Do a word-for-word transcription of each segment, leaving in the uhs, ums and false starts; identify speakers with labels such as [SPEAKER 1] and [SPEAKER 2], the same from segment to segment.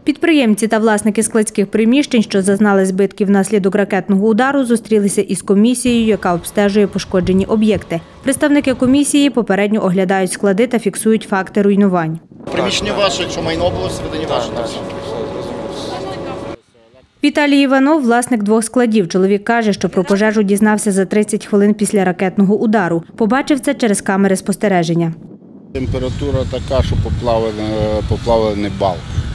[SPEAKER 1] Підприємці та власники складських приміщень, що зазнали збитків внаслідок ракетного удару, зустрілися із комісією, яка обстежує пошкоджені об'єкти. Представники комісії попередньо оглядають склади та фіксують факти руйнувань.
[SPEAKER 2] Приміщення ваше, якщо майно було всередині ваше.
[SPEAKER 1] Віталій Іванов – власник двох складів. Чоловік каже, що про пожежу дізнався за тридцять хвилин після ракетного удару. Побачив це через камери спостереження.
[SPEAKER 3] Температура така, що поплавлений, поплавлений бал.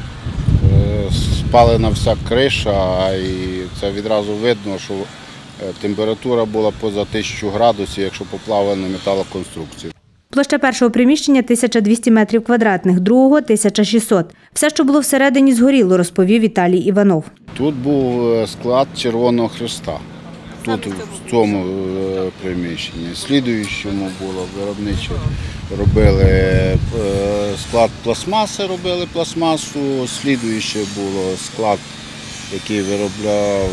[SPEAKER 3] Спалена вся криша, і це відразу видно, що температура була поза тисячу градусів, якщо поплавлена металоконструкція.
[SPEAKER 1] Площа першого приміщення – тисяча двісті метрів квадратних, другого – тисяча шістсот. Все, що було всередині, згоріло, розповів Віталій Іванов.
[SPEAKER 3] Тут був склад Червоного Хреста, тут в цьому приміщенні. Слідуючому було виробниче, робили склад пластмаси, робили пластмасу, слідуюче було склад, який виробляв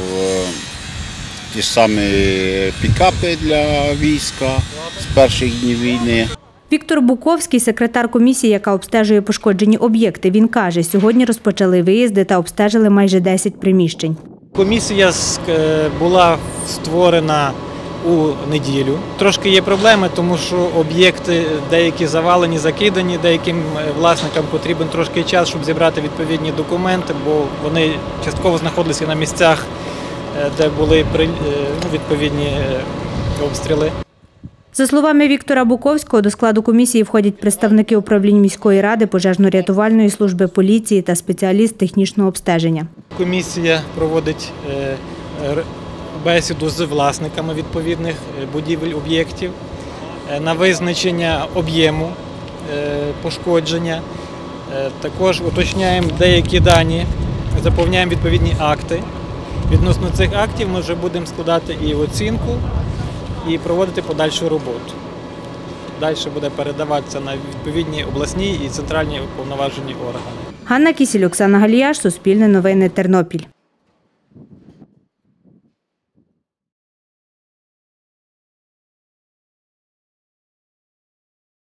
[SPEAKER 3] ті ж самі пікапи для війська з перших днів війни.
[SPEAKER 1] Віктор Буковський – секретар комісії, яка обстежує пошкоджені об'єкти. Він каже, сьогодні розпочали виїзди та обстежили майже десять приміщень.
[SPEAKER 4] Комісія була створена у неділю. Трошки є проблеми, тому що об'єкти деякі завалені, закидані, деяким власникам потрібен трошки час, щоб зібрати відповідні документи, бо вони частково знаходилися на місцях, де були відповідні обстріли.
[SPEAKER 1] За словами Віктора Буковського, до складу комісії входять представники управлінь міської ради, пожежно-рятувальної служби, поліції та спеціаліст технічного обстеження.
[SPEAKER 4] Комісія проводить бесіду з власниками відповідних будівель, об'єктів на визначення об'єму пошкодження. Також уточняємо деякі дані, заповняємо відповідні акти. Відносно цих актів ми вже будемо складати і оцінку, і проводити подальшу роботу. Далі буде передаватися на відповідні обласні і центральні уповноважені органи.
[SPEAKER 1] Ганна Кісіль, Оксана Галіяш, Суспільне новини, Тернопіль.